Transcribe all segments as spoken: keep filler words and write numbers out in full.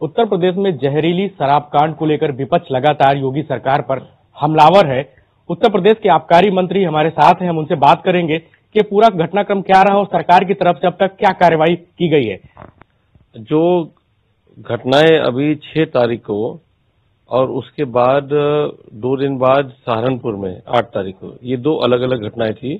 उत्तर प्रदेश में जहरीली शराब कांड को लेकर विपक्ष लगातार योगी सरकार पर हमलावर है। उत्तर प्रदेश के आबकारी मंत्री हमारे साथ हैं, हम उनसे बात करेंगे कि पूरा घटनाक्रम क्या रहा और सरकार की तरफ से अब तक क्या कार्रवाई की गई है। जो घटनाएं अभी छह तारीख को और उसके बाद दो दिन बाद सहारनपुर में आठ तारीख को, ये दो अलग अलग घटनाएं थी।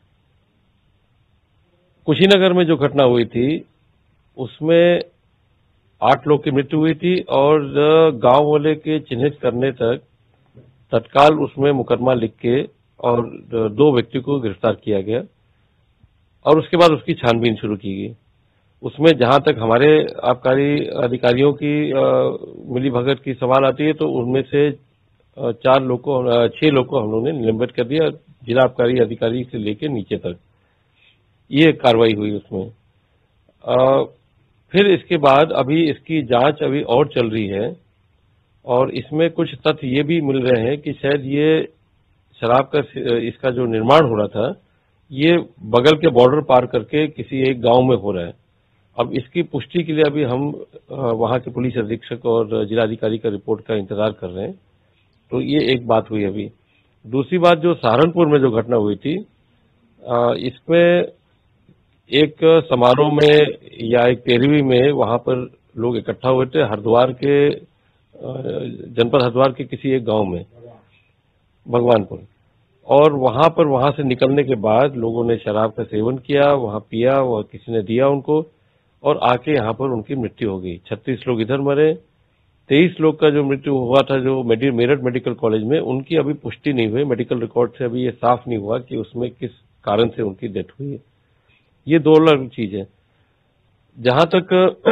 कुशीनगर में जो घटना हुई थी उसमें आठ लोग की मृत्यु हुई थी और गांव वाले के चिन्हित करने तक तत्काल उसमें मुकदमा लिख के और दो व्यक्ति को गिरफ्तार किया गया और उसके बाद उसकी छानबीन शुरू की गई। उसमें जहां तक हमारे आबकारी अधिकारियों की मिली भगत की सवाल आती है तो उनमें से चार लोग को छह लोग को हम लोगों ने निलंबित कर दिया, जिला आबकारी अधिकारी से लेकर नीचे तक ये कार्रवाई हुई उसमें। आ, फिर इसके बाद अभी इसकी जांच अभी और चल रही है और इसमें कुछ तथ्य ये भी मिल रहे हैं कि शायद ये शराब का इसका जो निर्माण हो रहा था ये बगल के बॉर्डर पार करके किसी एक गांव में हो रहा है। अब इसकी पुष्टि के लिए अभी हम वहां के पुलिस अधीक्षक और जिलाधिकारी का रिपोर्ट का इंतजार कर रहे हैं। तो ये एक बात हुई। अभी दूसरी बात जो सहारनपुर में जो घटना हुई थी, इसमें एक समारोह में या एक तेरहवीं में वहां पर लोग इकट्ठा हुए थे हरिद्वार के जनपद हरिद्वार के किसी एक गांव में भगवानपुर, और वहां पर वहां से निकलने के बाद लोगों ने शराब का सेवन किया, वहां पिया, वह किसी ने दिया उनको और आके यहाँ पर उनकी मृत्यु हो गई। छत्तीस लोग इधर मरे, तेईस लोग का जो मृत्यु हुआ था जो मेरठ मेडिकल कॉलेज में, उनकी अभी पुष्टि नहीं हुई। मेडिकल रिकॉर्ड से अभी ये साफ नहीं हुआ कि उसमें किस कारण से उनकी डेथ हुई है। ये दो अलग चीज है। जहां तक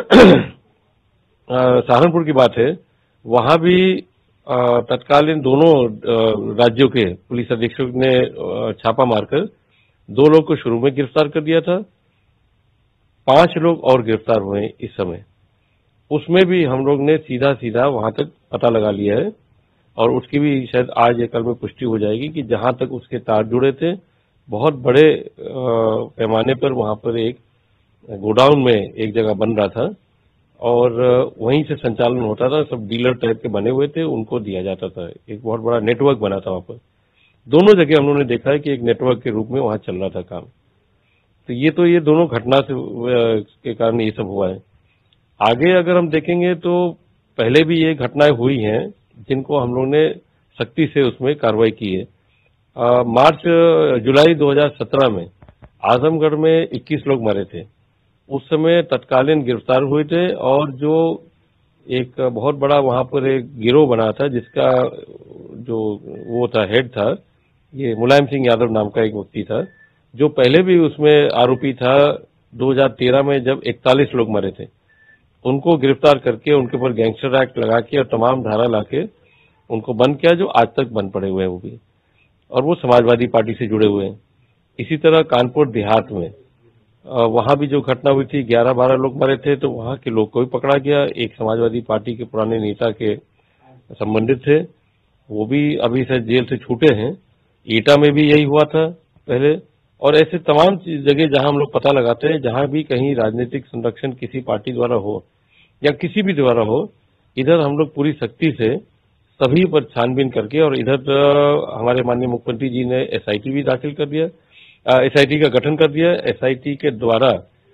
सहारनपुर की बात है, वहां भी तत्कालीन दोनों राज्यों के पुलिस अधीक्षक ने छापा मारकर दो लोग को शुरू में गिरफ्तार कर दिया था, पांच लोग और गिरफ्तार हुए इस समय। उसमें भी हम लोग ने सीधा सीधा वहां तक पता लगा लिया है और उसकी भी शायद आज या कल में पुष्टि हो जाएगी कि जहां तक उसके तार जुड़े थे, बहुत बड़े पैमाने पर वहां पर एक गोडाउन में एक जगह बन रहा था और वहीं से संचालन होता था। सब डीलर टाइप के बने हुए थे, उनको दिया जाता था। एक बहुत बड़ा नेटवर्क बना था वहां पर। दोनों जगह हम लोगों ने देखा है कि एक नेटवर्क के रूप में वहां चल रहा था काम। तो ये तो ये दोनों घटना से के कारण ये सब हुआ है। आगे अगर हम देखेंगे तो पहले भी ये घटनाएं हुई हैं जिनको हम लोगों ने सख्ती से उसमें कार्रवाई की है। आ, मार्च जुलाई दो हज़ार सत्रह में आजमगढ़ में इक्कीस लोग मरे थे। उस समय तत्कालीन गिरफ्तार हुए थे और जो एक बहुत बड़ा वहां पर एक गिरोह बना था जिसका जो वो था हेड था, ये मुलायम सिंह यादव नाम का एक व्यक्ति था जो पहले भी उसमें आरोपी था। दो हज़ार तेरह में जब इकतालीस लोग मरे थे, उनको गिरफ्तार करके उनके ऊपर गैंगस्टर एक्ट लगा के और तमाम धारा लाके उनको बंद किया, जो आज तक बंद पड़े हुए हैं वो भी, और वो समाजवादी पार्टी से जुड़े हुए हैं। इसी तरह कानपुर देहात में वहां भी जो घटना हुई थी, ग्यारह बारह लोग मरे थे, तो वहां के लोग को भी पकड़ा गया। एक समाजवादी पार्टी के पुराने नेता के संबंधित थे, वो भी अभी से जेल से छूटे हैं। ईटा में भी यही हुआ था पहले, और ऐसे तमाम जगह जहां हम लोग पता लगाते हैं जहां भी कहीं राजनीतिक संरक्षण किसी पार्टी द्वारा हो या किसी भी द्वारा हो, इधर हम लोग पूरी सख्ती से सभी पर छानबीन करके, और इधर हमारे माननीय मुख्यमंत्री जी ने एसआईटी भी दाखिल कर दिया, एसआईटी का गठन कर दिया। एसआईटी के द्वारा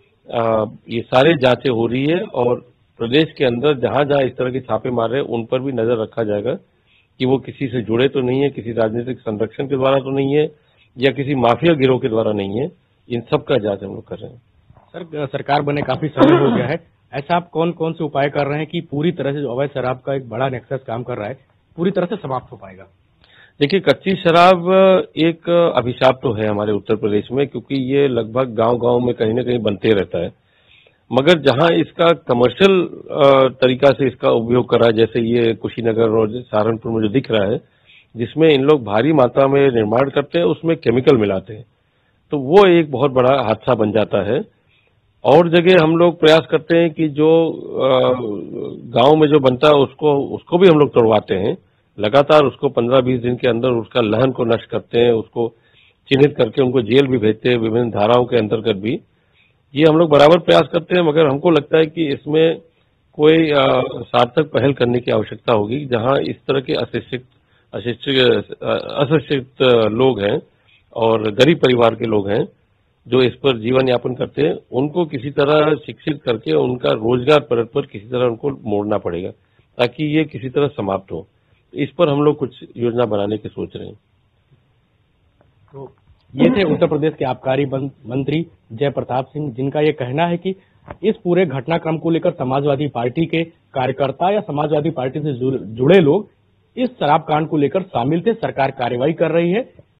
ये सारे जांचें हो रही है और प्रदेश के अंदर जहां जहां इस तरह के छापे मार रहे हैं उन पर भी नजर रखा जाएगा कि वो किसी से जुड़े तो नहीं है, किसी राजनीतिक संरक्षण के द्वारा तो नहीं है या किसी माफिया गिरोह के द्वारा नहीं है। इन सब का जांच हम लोग कर रहे हैं। सर, सरकार बने काफी समय हो गया है, ऐसा आप कौन कौन से उपाय कर रहे हैं कि पूरी तरह से जो अवैध शराब का एक बड़ा नेक्सस काम कर रहा है पूरी तरह से समाप्त हो पाएगा? देखिए, कच्ची शराब एक अभिशाप तो है हमारे उत्तर प्रदेश में, क्योंकि ये लगभग गांव-गांव में कहीं ना कहीं बनते रहता है। मगर जहां इसका कमर्शियल तरीका से इसका उपयोग करा, जैसे ये कुशीनगर और सहारनपुर में जो दिख रहा है, जिसमें इन लोग भारी मात्रा में निर्माण करते हैं, उसमें केमिकल मिलाते हैं, तो वो एक बहुत बड़ा हादसा बन जाता है। और जगह हम लोग प्रयास करते हैं कि जो गांव में जो बनता है उसको उसको भी हम लोग तोड़वाते हैं। लगातार उसको पंद्रह बीस दिन के अंदर उसका लहन को नष्ट करते हैं, उसको चिन्हित करके उनको जेल भी भेजते हैं विभिन्न धाराओं के अंतर्गत भी। ये हम लोग बराबर प्रयास करते हैं, मगर हमको लगता है कि इसमें कोई अ, सार्थक पहल करने की आवश्यकता होगी, जहां इस तरह के अशिक्षित अशिक्षित अ, अशिक्षित लोग हैं और गरीब परिवार के लोग हैं जो इस पर जीवन यापन करते हैं, उनको किसी तरह शिक्षित करके उनका रोजगार परत पर किसी तरह उनको मोड़ना पड़ेगा, ताकि ये किसी तरह समाप्त हो। इस पर हम लोग कुछ योजना बनाने की सोच रहे हैं। तो ये थे उत्तर प्रदेश के आबकारी मंत्री जय प्रताप सिंह, जिनका ये कहना है कि इस पूरे घटनाक्रम को लेकर समाजवादी पार्टी के कार्यकर्ता या समाजवादी पार्टी से जुड़े लोग इस शराब कांड को लेकर शामिल थे। सरकार कार्रवाई कर रही है,